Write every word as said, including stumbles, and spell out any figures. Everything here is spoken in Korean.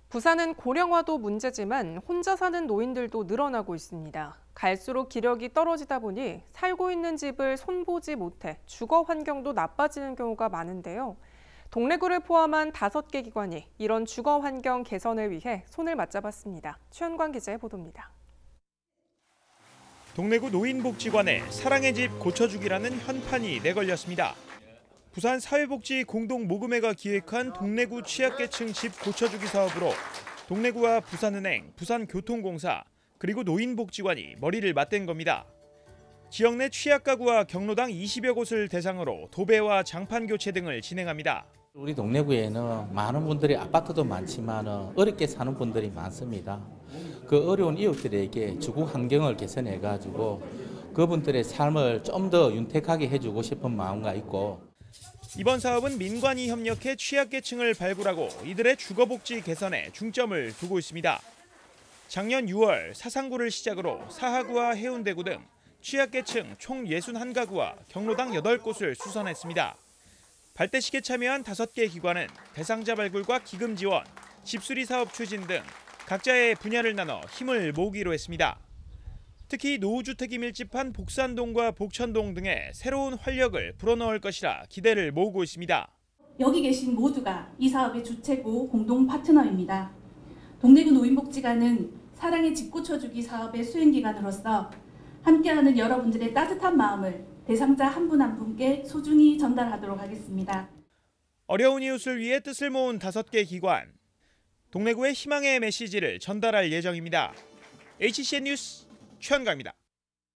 부산은 고령화도 문제지만 혼자 사는 노인들도 늘어나고 있습니다. 갈수록 기력이 떨어지다 보니 살고 있는 집을 손보지 못해 주거 환경도 나빠지는 경우가 많은데요. 동래구를 포함한 다섯 개 기관이 이런 주거 환경 개선을 위해 손을 맞잡았습니다. 최현광 기자의 보도입니다. 동래구 노인복지관에 사랑의 집 고쳐주기라는 현판이 내걸렸습니다. 부산 사회복지 공동모금회가 기획한 동래구 취약계층 집 고쳐주기 사업으로 동래구와 부산은행, 부산교통공사, 그리고 노인복지관이 머리를 맞댄 겁니다. 지역 내 취약가구와 경로당 이십여 곳을 대상으로 도배와 장판 교체 등을 진행합니다. 우리 동래구에는 많은 분들이 아파트도 많지만 어렵게 사는 분들이 많습니다. 그 어려운 이웃들에게 주거 환경을 개선해가지고 그분들의 삶을 좀 더 윤택하게 해주고 싶은 마음과 있고, 이번 사업은 민관이 협력해 취약계층을 발굴하고 이들의 주거복지 개선에 중점을 두고 있습니다. 작년 유월 사상구를 시작으로 사하구와 해운대구 등 취약계층 총 육십일 가구와 경로당 여덟 곳을 수선했습니다. 발대식에 참여한 다섯 개 기관은 대상자 발굴과 기금 지원, 집수리 사업 추진 등 각자의 분야를 나눠 힘을 모으기로 했습니다. 특히 노후주택이 밀집한 복산동과 복천동 등에 새로운 활력을 불어넣을 것이라 기대를 모으고 있습니다. 여기 계신 모두가 이 사업의 주체고 공동 파트너입니다. 동래구 노인복지관은 사랑의 집 고쳐주기 사업의 수행기관으로서 함께하는 여러분들의 따뜻한 마음을 대상자 한 분 한 분께 소중히 전달하도록 하겠습니다. 어려운 이웃을 위해 뜻을 모은 다섯 개 기관. 동래구의 희망의 메시지를 전달할 예정입니다. 에이치씨엔 뉴스 최현광입니다.